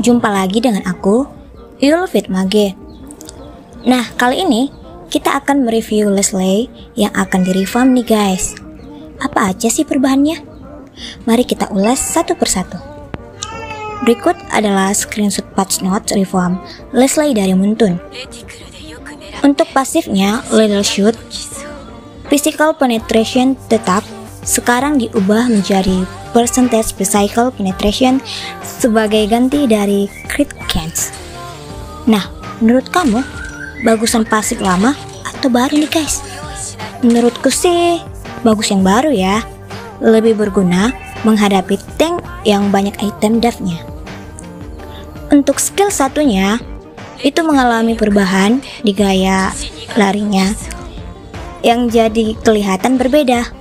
Jumpa lagi dengan aku, Yulfit Mage. Nah, kali ini kita akan mereview Leslie yang akan direvamp nih guys. Apa aja sih perubahannya? Mari kita ulas satu persatu. Berikut adalah screenshot patch notes revamp Leslie dari Muntun. Untuk pasifnya Little Shoot, physical penetration tetap sekarang diubah menjadi percentage physical penetration sebagai ganti dari crit chance. Nah, menurut kamu bagusan pasif lama atau baru nih guys? Menurutku sih bagus yang baru ya, lebih berguna menghadapi tank yang banyak item dev-nya. Untuk skill satunya itu mengalami perubahan di gaya larinya yang jadi kelihatan berbeda.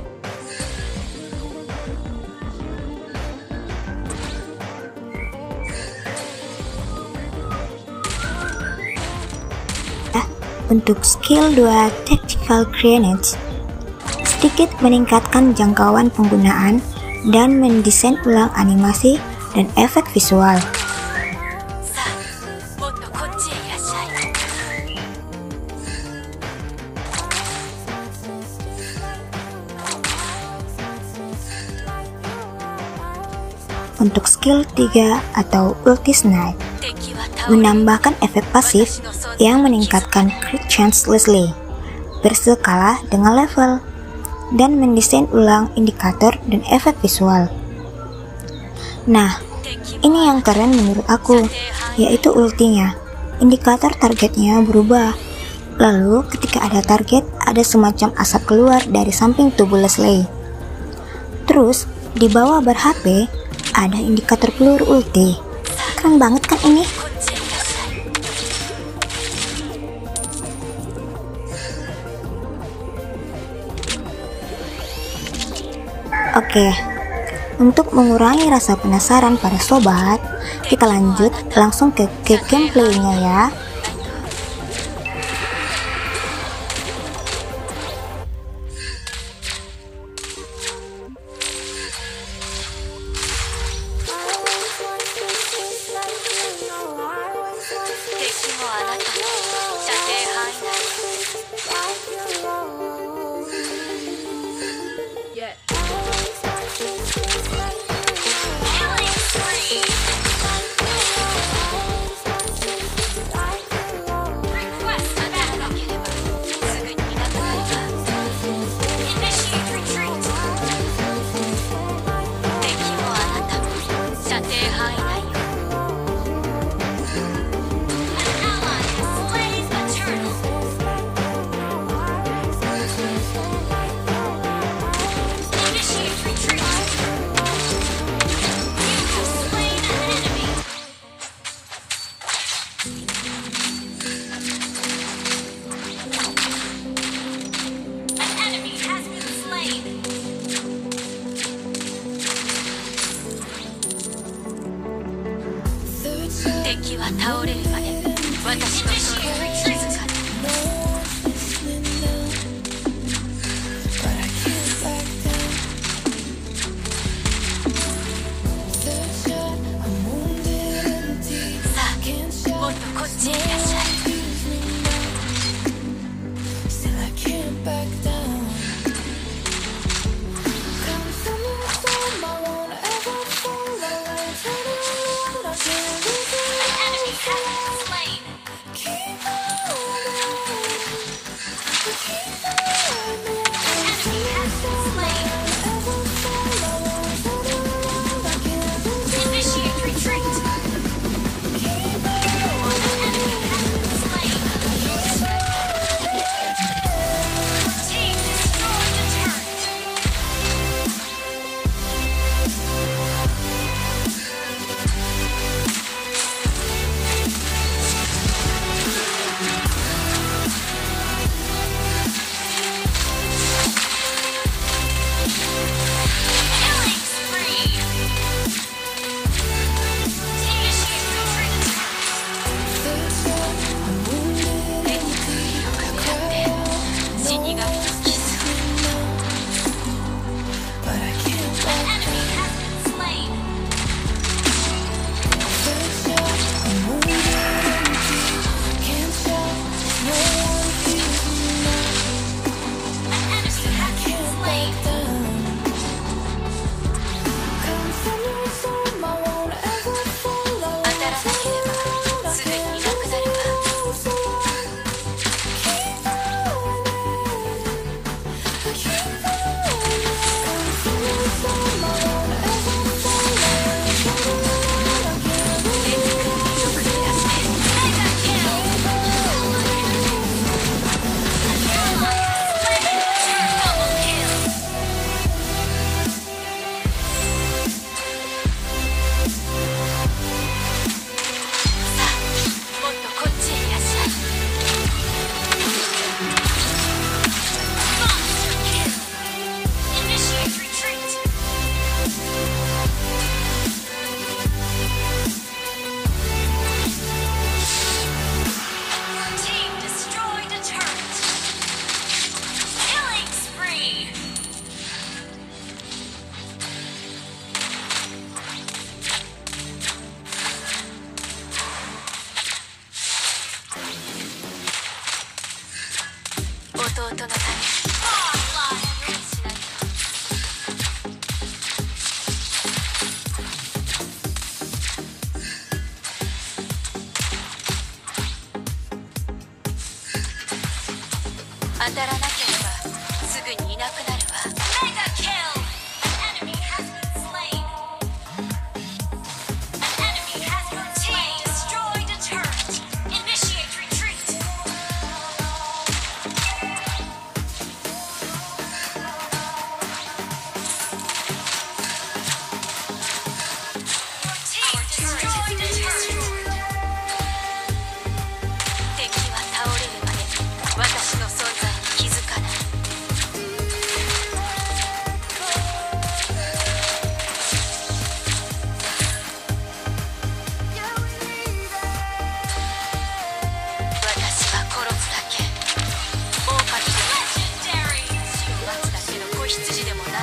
Untuk skill 2 Tactical Grenades, sedikit meningkatkan jangkauan penggunaan dan mendesain ulang animasi dan efek visual. Untuk skill 3 atau Ulti Snipe, menambahkan efek pasif yang meningkatkan crit chance Leslie berskala dengan level dan mendesain ulang indikator dan efek visual. Nah, ini yang keren menurut aku, yaitu ultinya. Indikator targetnya berubah. Lalu ketika ada target, ada semacam asap keluar dari samping tubuh Leslie. Terus di bawah bar HP ada indikator peluru ulti. Keren banget kan ini? Oke, untuk mengurangi rasa penasaran para sobat, kita lanjut langsung ke gameplaynya ya. 弟のため当たらなければすぐにいなくなるわ。メガキル。An enemy has been slain. An enemy has been slain. Destroyed a turret. Initiate retreat. Team destroyed a turret. 敵は倒れるまで私の存在に気づかない。私は殺すだけ。狼でも死を待つだけの子羊でもない。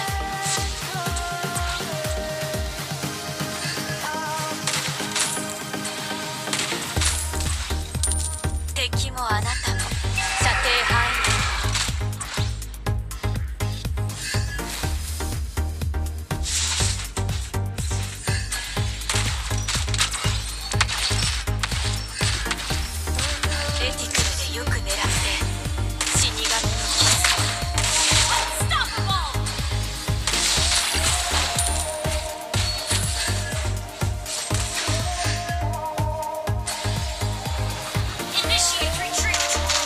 敵もあなたも射程範囲内。レティクルでよく狙って死神のキス。Initiate retreat.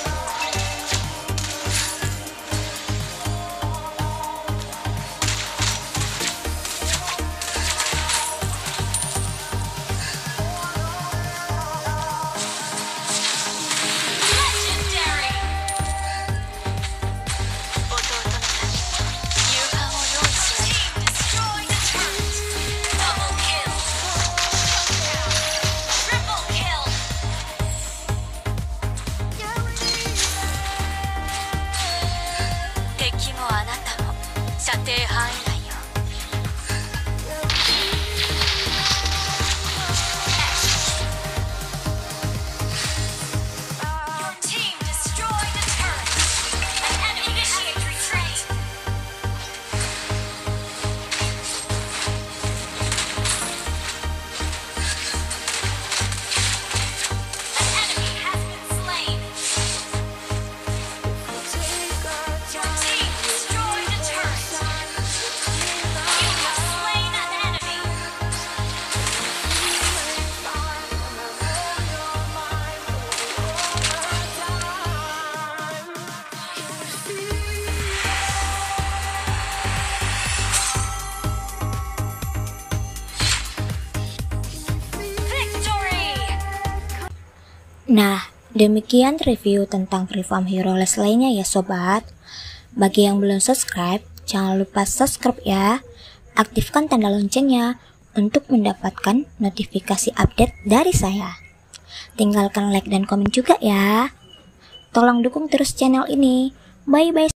敵もあなたも射程範囲内よ。Your team destroyed a turret. An enemy initiate retreat. An enemy has been slain. Your team destroyed a turret. You have slain an enemy. Victory! Nah, demikian review tentang Free Farm Hero Leslie-nya ya sobat. Bagi yang belum subscribe, jangan lupa subscribe ya. Aktifkan tanda loncengnya untuk mendapatkan notifikasi update dari saya. Tinggalkan like dan komen juga ya. Tolong dukung terus channel ini. Bye bye.